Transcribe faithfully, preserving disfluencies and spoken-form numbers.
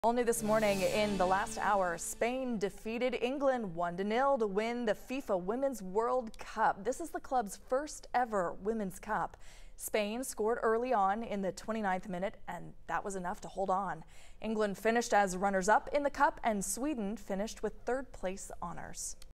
All new this morning, in the last hour, Spain defeated England one to nil to win the FIFA Women's World Cup. This is the club's first ever Women's Cup. Spain scored early on in the twenty-ninth minute, and that was enough to hold on. England finished as runners-up in the cup, and Sweden finished with third place honors.